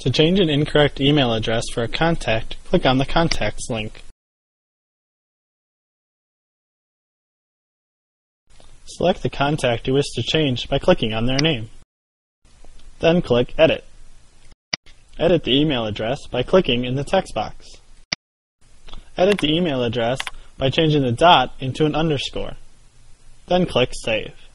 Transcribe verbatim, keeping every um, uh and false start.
To change an incorrect email address for a contact, click on the Contacts link. Select the contact you wish to change by clicking on their name. Then click Edit. Edit the email address by clicking in the text box. Edit the email address by changing the dot into an underscore. Then click Save.